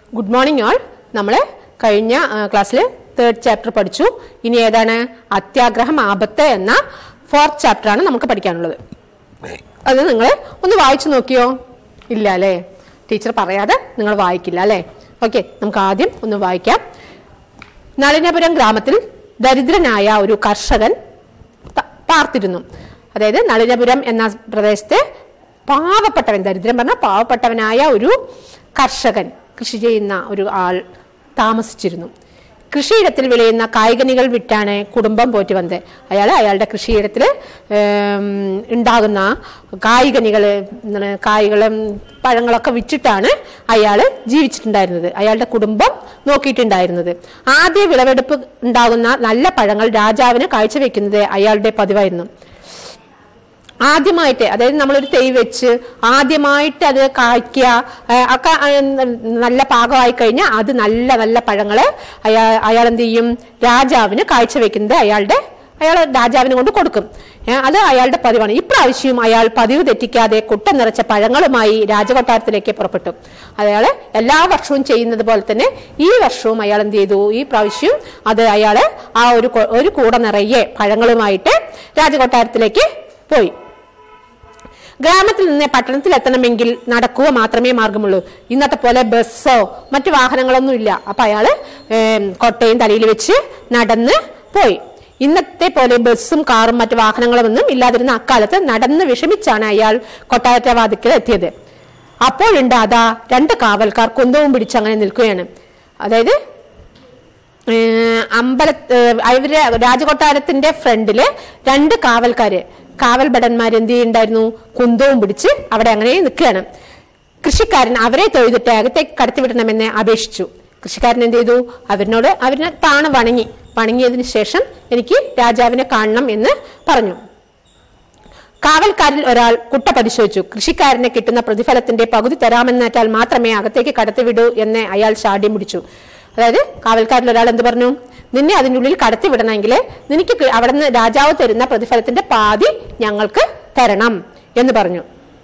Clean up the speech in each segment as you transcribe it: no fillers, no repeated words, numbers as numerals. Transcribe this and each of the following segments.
Good morning all. നമ്മളെ കഴിഞ്ഞ ക്ലാസ്സിൽ 3rd chapter പഠിച്ചു. ഇനി ഏതാണ് അത്യാഗ്രഹം ആപത്ത് എന്ന 4th chapter ആണ് നമുക്ക് പഠിക്കാനുള്ളത്. അത് നിങ്ങൾ ഒന്ന് വായിച്ചു നോക്കിയോ? ഇല്ല അല്ലേ? ടീച്ചർ പറയാതെ നിങ്ങൾ വായിക്കില്ല അല്ലേ? ഓക്കേ, നമുക്ക് ആദ്യം ഒന്ന് വായിക്കാം. നളിനപുരം ഗ്രാമത്തിൽ ദരിദ്രനായ ഒരു കർഷകൻ പാർത്തിരുന്നു. അതായത് നളിനപുരം എന്ന പ്രദേശത്തെ പാവപ്പെട്ടവൻ, ദരിദ്രൻ പറഞ്ഞ പാവപ്പെട്ടവനായ ഒരു കർഷകൻ, കൃഷി ചെയ്യുന്ന ഒരു ആൾ താമസിച്ചിരുന്നു. കൃഷിയിടത്തിൽ വിളയുന്ന കായ്കനികൾ വിറ്റാണ് കുടുംബം പോറ്റി വന്നത്. അയാളുടെ കൃഷിയിടത്തിൽ ഉണ്ടാകുന്ന കായ്കളും പഴങ്ങളൊക്കെ വിറ്റിട്ടാണ് അയാൾ ജീവിച്ചിട്ടുണ്ടായിരുന്നത്, അയാളുടെ കുടുംബം നോക്കിയിട്ടുണ്ടായിരുന്നത്. ആദ്യ വിളവെടുപ്പ് ഉണ്ടാകുന്ന നല്ല പഴങ്ങൾ രാജാവിന് കാഴ്ചവെക്കുന്നത് അയാളുടെ പതിവായിരുന്നു. ആദ്യമായിട്ട്, അതായത് നമ്മളൊരു തൈ വെച്ച് ആദ്യമായിട്ട് അത് കായ്ക്കുക, ഒക്കെ നല്ല പാകമായി കഴിഞ്ഞാൽ അത് നല്ല നല്ല പഴങ്ങള് അയാൾ എന്ത് ചെയ്യും? രാജാവിന് കാഴ്ചവെക്കുന്നത് അയാൾ രാജാവിന് കൊണ്ട് കൊടുക്കും. അത് അയാളുടെ പതിവാണ്. ഇപ്രാവശ്യം അയാൾ പതിവ് തെറ്റിക്കാതെ കുട്ട നിറച്ച പഴങ്ങളുമായി രാജകൊട്ടാരത്തിലേക്ക് പുറപ്പെട്ടു. അയാൾ എല്ലാ വർഷവും ചെയ്യുന്നത് പോലെ തന്നെ ഈ വർഷവും അയാൾ എന്ത് ചെയ്തു? ഈ പ്രാവശ്യം അത് അയാള് ആ ഒരു കൂട നിറയെ പഴങ്ങളുമായിട്ട് രാജകൊട്ടാരത്തിലേക്ക് പോയി. ഗ്രാമത്തിൽ നിന്ന് പട്ടണത്തിൽ എത്തണമെങ്കിൽ നടക്കുക മാത്രമേ മാർഗമുള്ളൂ. ഇന്നത്തെ പോലെ ബസ്സോ മറ്റു വാഹനങ്ങളൊന്നും ഇല്ല. അപ്പൊ അയാള് കൊട്ടയും തലയിൽ വെച്ച് നടന്ന് പോയി. ഇന്നത്തെ പോലെ ബസ്സും കാറും മറ്റു വാഹനങ്ങളൊന്നും ഇല്ലാതിരുന്ന അക്കാലത്ത് നടന്ന് വിഷമിച്ചാണ് അയാൾ കൊട്ടാരവാതിക്കൽ എത്തിയത്. അപ്പോഴുണ്ട് അതാ 2 കാവൽക്കാർ കുന്തവും പിടിച്ച് അങ്ങനെ നിൽക്കുകയാണ്. അതായത് രാജകൊട്ടാരത്തിന്റെ ഫ്രണ്ടില് 2 കാവൽ ഭടന്മാർ എന്ത് ചെയ്യുന്നുണ്ടായിരുന്നു? കുന്തവും പിടിച്ച് അവിടെ അങ്ങനെ നിൽക്കുകയാണ്. കൃഷിക്കാരൻ അവരെ തൊഴുതിട്ട് അകത്തേക്ക് കടത്തിവിടണമെന്ന് അപേക്ഷിച്ചു. കൃഷിക്കാരൻ എന്ത് ചെയ്തു? അവരിനെ വണങ്ങിയതിനു ശേഷം എനിക്ക് രാജാവിനെ കാണണം എന്ന് പറഞ്ഞു. കാവൽക്കാരിൽ ഒരാൾ കുട്ട പരിശോധിച്ചു. കൃഷിക്കാരന് കിട്ടുന്ന പ്രതിഫലത്തിന്റെ പകുതി തരാമെന്നേറ്റാൽ മാത്രമേ അകത്തേക്ക് കടത്തിവിടൂ എന്ന് അയാൾ ശാഠ്യം പിടിച്ചു. അതായത് കാവൽക്കാരിൽ ഒരാൾ എന്ത് പറഞ്ഞു? നിന്നെ അതിനുള്ളിൽ കടത്തിവിടണമെങ്കിൽ നിനക്ക് അവിടെ നിന്ന് രാജാവ് തരുന്ന പ്രതിഫലത്തിന്റെ പാതി ഞങ്ങൾക്ക് തരണം എന്ന് പറഞ്ഞു.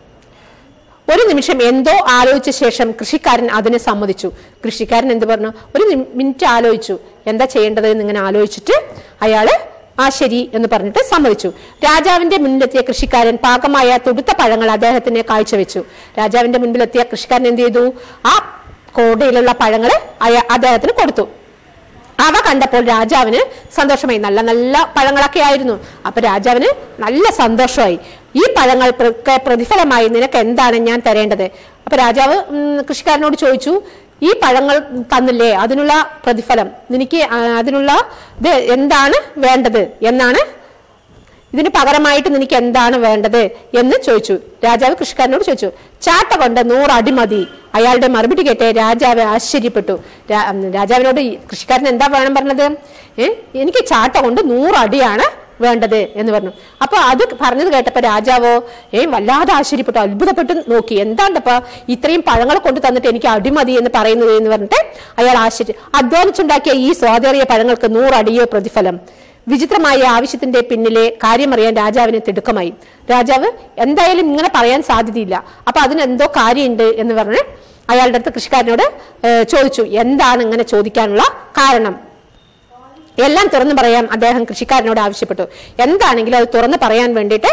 ഒരു നിമിഷം എന്തോ ആലോചിച്ച ശേഷം കൃഷിക്കാരൻ അതിന് സമ്മതിച്ചു. കൃഷിക്കാരൻ എന്ത് പറഞ്ഞു? ഒരു മിനിറ്റ് ആലോചിച്ചു, എന്താ ചെയ്യേണ്ടത് എന്നിങ്ങനെ ആലോചിച്ചിട്ട് അയാള് ശരി എന്ന് പറഞ്ഞിട്ട് സമ്മതിച്ചു. രാജാവിന്റെ മുന്നിലെത്തിയ കൃഷിക്കാരൻ പാകമായ തുടുത്ത പഴങ്ങൾ അദ്ദേഹത്തിന് കാഴ്ചവെച്ചു. രാജാവിന്റെ മുൻപിലെത്തിയ കൃഷിക്കാരൻ എന്ത് ചെയ്തു? ആ കോടയിലുള്ള പഴങ്ങള് അദ്ദേഹത്തിന് കൊടുത്തു. അവ കണ്ടപ്പോൾ രാജാവിന് സന്തോഷമായി. നല്ല നല്ല പഴങ്ങളൊക്കെ ആയിരുന്നു. അപ്പൊ രാജാവിന് നല്ല സന്തോഷമായി. ഈ പഴങ്ങൾ പ്രതിഫലമായി നിനക്ക് എന്താണ് ഞാൻ തരേണ്ടത്? അപ്പൊ രാജാവ് കൃഷിക്കാരനോട് ചോദിച്ചു, ഈ പഴങ്ങൾ തന്നില്ലേ, അതിനുള്ള പ്രതിഫലം നിനക്ക് അതിനുള്ള ഇത് എന്താണ് വേണ്ടത് എന്നാണ്, ഇതിന് പകരമായിട്ട് നിനക്ക് എന്താണ് വേണ്ടത് എന്ന് ചോദിച്ചു. രാജാവ് കൃഷിക്കാരനോട് ചോദിച്ചു. ചാട്ട കൊണ്ട് 100 അടി മതി. അയാളുടെ മറുപടി കേട്ട് രാജാവ് ആശ്ചര്യപ്പെട്ടു. രാജാവിനോട് കൃഷിക്കാരൻ എന്താ വേണം പറഞ്ഞത്? എനിക്ക് ചാട്ട കൊണ്ട് 100 അടിയാണ് വേണ്ടത് എന്ന് പറഞ്ഞു. അപ്പൊ അത് പറഞ്ഞത് കേട്ടപ്പോ രാജാവോ വല്ലാതെ ആശ്ചര്യപ്പെട്ടു, അത്ഭുതപ്പെട്ടു നോക്കി. എന്താണ്ടപ്പ ഇത്രയും പഴങ്ങൾ കൊണ്ട് തന്നിട്ട് എനിക്ക് അടിമതി എന്ന് പറയുന്നത് എന്ന് പറഞ്ഞിട്ട് അയാൾ അധ്വാനിച്ചുണ്ടാക്കിയ ഈ സ്വാതേറിയ പഴങ്ങൾക്ക് 100 അടിയോ പ്രതിഫലം. വിചിത്രമായ ആവശ്യത്തിന്റെ പിന്നിലെ കാര്യമറിയാൻ രാജാവിന് തിടുക്കമായി. രാജാവ് എന്തായാലും ഇങ്ങനെ പറയാൻ സാധ്യതയില്ല, അപ്പൊ അതിനെന്തോ കാര്യമുണ്ട് എന്ന് പറഞ്ഞ് അയാളുടെ അടുത്ത് കൃഷിക്കാരനോട് ചോദിച്ചു, എന്താണ് ഇങ്ങനെ ചോദിക്കാനുള്ള കാരണം? എല്ലാം തുറന്നു പറയാൻ അദ്ദേഹം കൃഷിക്കാരനോട് ആവശ്യപ്പെട്ടു. എന്താണെങ്കിലും അത് തുറന്നു പറയാൻ വേണ്ടിയിട്ട്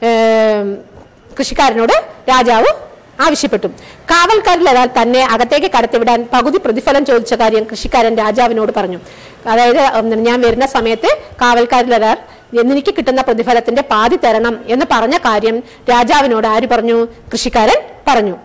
കൃഷിക്കാരനോട് രാജാവ് ആവശ്യപ്പെട്ടു. കാവൽക്കാരിൽ ഒരാൾ തന്നെ അകത്തേക്ക് കടത്തിവിടാൻ പകുതി പ്രതിഫലം ചോദിച്ച കാര്യം കൃഷിക്കാരൻ രാജാവിനോട് പറഞ്ഞു. അതായത് ഞാൻ വരുന്ന സമയത്ത് കാവൽക്കാരിൽ ഒരാൾ എനിക്ക് കിട്ടുന്ന പ്രതിഫലത്തിന്റെ പാതി തരണം എന്ന് പറഞ്ഞ കാര്യം രാജാവിനോട് ആര് പറഞ്ഞു? കൃഷിക്കാരൻ പറഞ്ഞു.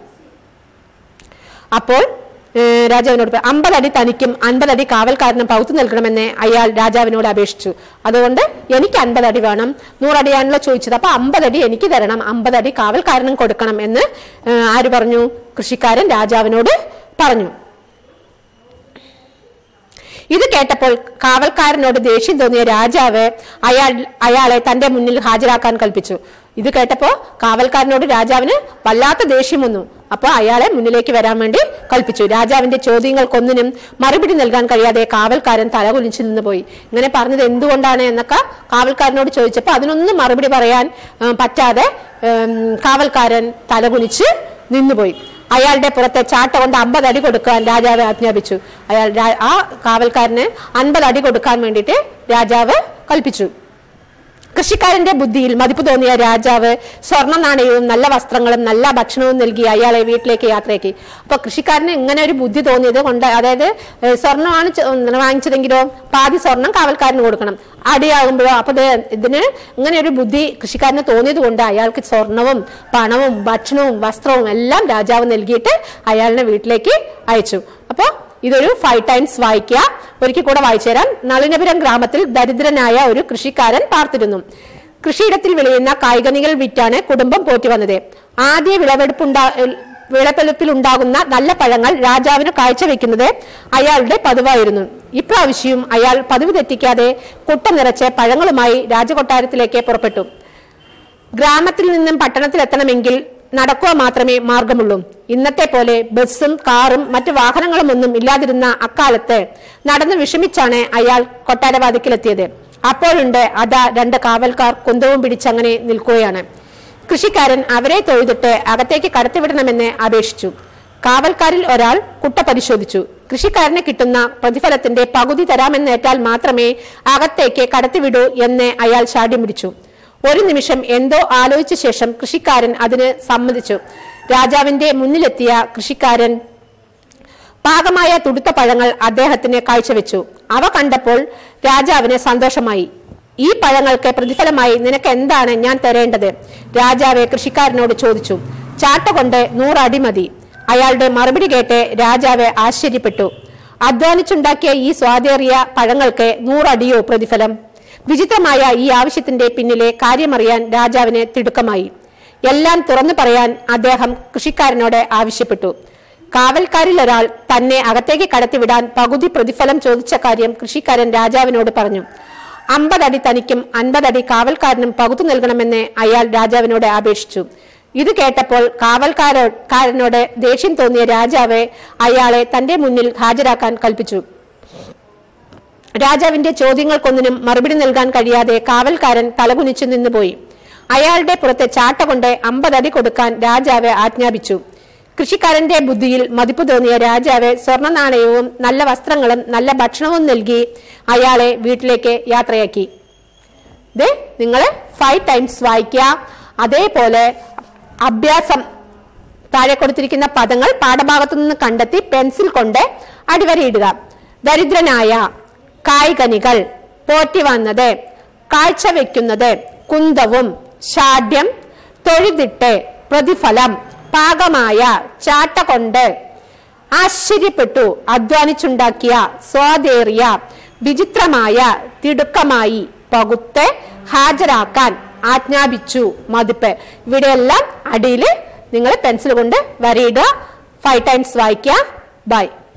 അപ്പോൾ രാജാവിനോട് 50 അടി തനിക്കും 50 അടി കാവൽക്കാരനും പകുത്തു നൽകണമെന്ന് അയാൾ രാജാവിനോട് അപേക്ഷിച്ചു. അതുകൊണ്ട് എനിക്ക് 50 അടി വേണം, 100 അടിയാണല്ലോ ചോദിച്ചത്, അപ്പൊ 50 അടി എനിക്ക് തരണം, 50 അടി കാവൽക്കാരനും കൊടുക്കണം എന്ന് ആര് പറഞ്ഞു? കൃഷിക്കാരൻ രാജാവിനോട് പറഞ്ഞു. ഇത് കേട്ടപ്പോൾ കാവൽക്കാരനോട് ദേഷ്യം തോന്നിയ രാജാവ് അയാളെ തന്റെ മുന്നിൽ ഹാജരാക്കാൻ കൽപ്പിച്ചു. ഇത് കേട്ടപ്പോ കാവൽക്കാരനോട് രാജാവിന് വല്ലാത്ത ദേഷ്യം വന്നു. അപ്പൊ അയാളെ മുന്നിലേക്ക് വരാൻ വേണ്ടി കൽപ്പിച്ചു. രാജാവിന്റെ ചോദ്യങ്ങൾക്കൊന്നിനും മറുപടി നൽകാൻ കഴിയാതെ കാവൽക്കാരൻ തലകുനിച്ചു നിന്നുപോയി. ഇങ്ങനെ പറഞ്ഞത് എന്തുകൊണ്ടാണ് എന്നൊക്കെ കാവൽക്കാരനോട് ചോദിച്ചപ്പോ അതിനൊന്നും മറുപടി പറയാൻ പറ്റാതെ കാവൽക്കാരൻ തലകുനിച്ച് നിന്നുപോയി. അയാളുടെ പുറത്തെ ചാട്ട കൊണ്ട് 50 അടി കൊടുക്കാൻ രാജാവ് ആജ്ഞാപിച്ചു. ആ കാവൽക്കാരന് 50 അടി കൊടുക്കാൻ വേണ്ടിയിട്ട് രാജാവ് കൽപ്പിച്ചു. കൃഷിക്കാരന്റെ ബുദ്ധിയിൽ മതിപ്പ് തോന്നിയ രാജാവ് സ്വർണ്ണ നാണയവും നല്ല വസ്ത്രങ്ങളും നല്ല ഭക്ഷണവും നൽകി അയാളെ വീട്ടിലേക്ക് യാത്രയാക്കി. അപ്പൊ കൃഷിക്കാരന് ഇങ്ങനെ ഒരു ബുദ്ധി തോന്നിയത് കൊണ്ട്, അതായത് സ്വർണ്ണമാണ് വാങ്ങിച്ചതെങ്കിലോ പാതി സ്വർണം കാവൽക്കാരന് കൊടുക്കണം, അടിയാകുമ്പോഴോ. അപ്പൊ ഇതിന് ഇങ്ങനെ ഒരു ബുദ്ധി കൃഷിക്കാരന് തോന്നിയത് കൊണ്ട് അയാൾക്ക് സ്വർണവും പണവും ഭക്ഷണവും വസ്ത്രവും എല്ലാം രാജാവ് നൽകിയിട്ട് അയാളുടെ വീട്ടിലേക്ക് അയച്ചു. അപ്പൊ ഇതൊരു 5 ടൈംസ് വായിക്കുക. ഒരിക്കൽ കൂടെ വായിച്ചു തരാം. നളിനപുരം ഗ്രാമത്തിൽ ദരിദ്രനായ ഒരു കൃഷിക്കാരൻ പാർത്തിരുന്നു. കൃഷിയിടത്തിൽ വിളയുന്ന കായ്കനികൾ വിറ്റാണ് കുടുംബം പോറ്റി വന്നത്. ആദ്യ വിളവെടുപ്പിലുണ്ടാകുന്ന നല്ല പഴങ്ങൾ രാജാവിന് കാഴ്ചവെക്കുന്നത് അയാളുടെ പതിവായിരുന്നു. ഇപ്രാവശ്യവും അയാൾ പതിവ് തെറ്റിക്കാതെ കുട്ട നിറച്ച് പഴങ്ങളുമായി രാജകൊട്ടാരത്തിലേക്ക് പുറപ്പെട്ടു. ഗ്രാമത്തിൽ നിന്നും പട്ടണത്തിലെത്തണമെങ്കിൽ നടക്കുക മാത്രമേ മാർഗമുള്ളൂ. ഇന്നത്തെ പോലെ ബസ്സും കാറും മറ്റു വാഹനങ്ങളും ഒന്നും ഇല്ലാതിരുന്ന അക്കാലത്ത് നടന്ന് വിഷമിച്ചാണ് അയാൾ കൊട്ടാരവാതിക്കലെത്തിയത്. അപ്പോഴുണ്ട് അതാ 2 കാവൽക്കാർ കുന്തവും പിടിച്ചങ്ങനെ നിൽക്കുകയാണ്. കൃഷിക്കാരൻ അവരെ തൊഴുതിട്ട് അകത്തേക്ക് കടത്തിവിടണമെന്ന് അപേക്ഷിച്ചു. കാവൽക്കാരിൽ ഒരാൾ കുട്ട പരിശോധിച്ചു. കൃഷിക്കാരന് കിട്ടുന്ന പ്രതിഫലത്തിന്റെ പകുതി തരാമെന്നേറ്റാൽ മാത്രമേ അകത്തേക്ക് കടത്തിവിടൂ എന്ന് അയാൾ ശാഠ്യം പിടിച്ചു. ഒരു നിമിഷം എന്തോ ആലോചിച്ച ശേഷം കൃഷിക്കാരൻ അതിന് സമ്മതിച്ചു. രാജാവിന്റെ മുന്നിലെത്തിയ കൃഷിക്കാരൻ പാകമായ തുടുത്ത പഴങ്ങൾ അദ്ദേഹത്തിന് കാഴ്ചവെച്ചു. അവ കണ്ടപ്പോൾ രാജാവിന് സന്തോഷമായി. ഈ പഴങ്ങൾക്ക് പ്രതിഫലമായി നിനക്ക് എന്താണ് ഞാൻ തരേണ്ടത്? രാജാവ് കൃഷിക്കാരനോട് ചോദിച്ചു. ചാട്ട കൊണ്ട് 100 അടി മതി. അയാളുടെ മറുപടി കേട്ട് രാജാവ് ആശ്ചര്യപ്പെട്ടു. അധ്വാനിച്ചുണ്ടാക്കിയ ഈ സ്വാദേറിയ പഴങ്ങൾക്ക് 100 അടിയോ പ്രതിഫലം? വിചിത്രമായ ഈ ആവശ്യത്തിന്റെ പിന്നിലെ കാര്യമറിയാൻ രാജാവിന് തിടുക്കമായി. എല്ലാം തുറന്നു പറയാൻ അദ്ദേഹം കൃഷിക്കാരനോട് ആവശ്യപ്പെട്ടു. കാവൽക്കാരിൽ ഒരാൾ തന്നെ അകത്തേക്ക് കടത്തിവിടാൻ പകുതി പ്രതിഫലം ചോദിച്ച കാര്യം കൃഷിക്കാരൻ രാജാവിനോട് പറഞ്ഞു. 50 അടി തനിക്കും 50 അടി കാവൽക്കാരനും പകുത്തു നൽകണമെന്ന് അയാൾ രാജാവിനോട് അപേക്ഷിച്ചു. ഇത് കേട്ടപ്പോൾ കാവൽക്കാരനോട് ദേഷ്യം തോന്നിയ രാജാവ് അയാളെ തന്റെ മുന്നിൽ ഹാജരാക്കാൻ കൽപ്പിച്ചു. രാജാവിന്റെ ചോദ്യങ്ങൾക്കൊന്നിനും മറുപടി നൽകാൻ കഴിയാതെ കാവൽക്കാരൻ തലകുനിച്ചു നിന്നുപോയി. അയാളുടെ പുറത്തെ ചാട്ട കൊണ്ട് 50 അടി കൊടുക്കാൻ രാജാവ് ആജ്ഞാപിച്ചു. കൃഷിക്കാരന്റെ ബുദ്ധിയിൽ മതിപ്പ് തോന്നിയ രാജാവ് സ്വർണ്ണ നാണയവും നല്ല വസ്ത്രങ്ങളും നല്ല ഭക്ഷണവും നൽകി അയാളെ വീട്ടിലേക്ക് യാത്രയാക്കി. ഇത് നിങ്ങൾ 5 ടൈംസ് വായിക്കുക. അതേപോലെ അഭ്യാസം താഴെ കൊടുത്തിരിക്കുന്ന പദങ്ങൾ പാഠഭാഗത്തു നിന്ന് കണ്ടെത്തി പെൻസിൽ കൊണ്ട് അടിവരയിടുക. ദരിദ്രനായ, കായ്കനികൾ, പോറ്റി വന്നത്, കാഴ്ചവെക്കുന്നത്, കുന്തവും, ഷാഢ്യം, തൊഴുതിട്ട്, പ്രതിഫലം, പാകമായ, ചാട്ട കൊണ്ട്, ആശ്ചര്യപ്പെട്ടു, അധ്വാനിച്ചുണ്ടാക്കിയ, സ്വാദേറിയ, വിചിത്രമായ, തിടുക്കമായി, പകുത്ത്, ഹാജരാക്കാൻ, ആജ്ഞാപിച്ചു, മതിപ്പ്. ഇവിടെയെല്ലാം അടിയിൽ നിങ്ങൾ പെൻസിൽ കൊണ്ട് വരയിടുക. 5 ടൈംസ് വായിക്കുക. ബൈ.